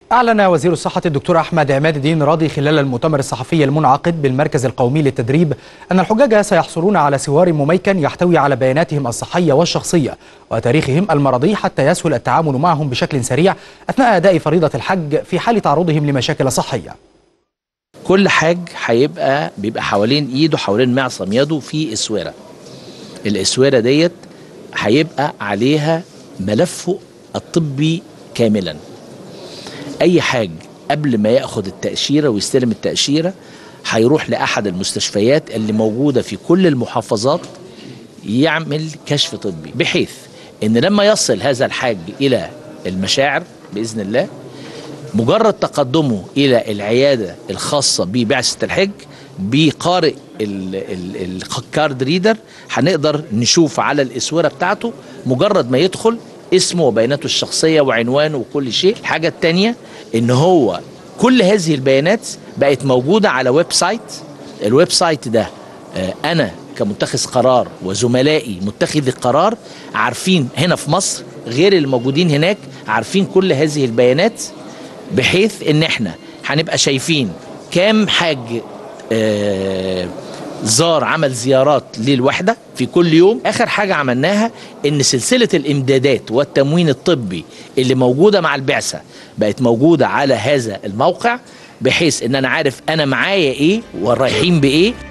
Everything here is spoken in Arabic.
أعلن وزير الصحة الدكتور أحمد عماد الدين راضي خلال المؤتمر الصحفي المنعقد بالمركز القومي للتدريب أن الحجاج سيحصلون على سوار مميكن يحتوي على بياناتهم الصحية والشخصية وتاريخهم المرضي حتى يسهل التعامل معهم بشكل سريع أثناء أداء فريضة الحج في حال تعرضهم لمشاكل صحية. كل حاج بيبقى حوالين إيده، حوالين معصم يده في إسورة. الإسورة ديت هيبقى عليها ملفه الطبي كاملا. أي حاج قبل ما ياخد التأشيرة ويستلم التأشيرة هيروح لأحد المستشفيات اللي موجودة في كل المحافظات يعمل كشف طبي، بحيث إن لما يصل هذا الحاج إلى المشاعر بإذن الله، مجرد تقدمه إلى العيادة الخاصة ببعثة الحج بقارئ الكارد ريدر هنقدر نشوف على الإسورة بتاعته مجرد ما يدخل اسمه وبياناته الشخصية وعنوانه وكل شيء. الحاجة التانية إن هو كل هذه البيانات بقت موجودة على ويب سايت. الويب سايت ده أنا كمتخذ قرار وزملائي متخذ القرار عارفين هنا في مصر غير الموجودين هناك، عارفين كل هذه البيانات، بحيث إن احنا هنبقى شايفين كام حاج زار عمل زيارات للوحدة في كل يوم. آخر حاجة عملناها إن سلسلة الإمدادات والتموين الطبي اللي موجودة مع البعثة بقت موجودة على هذا الموقع، بحيث إن أنا عارف أنا معايا إيه ورايحين بإيه.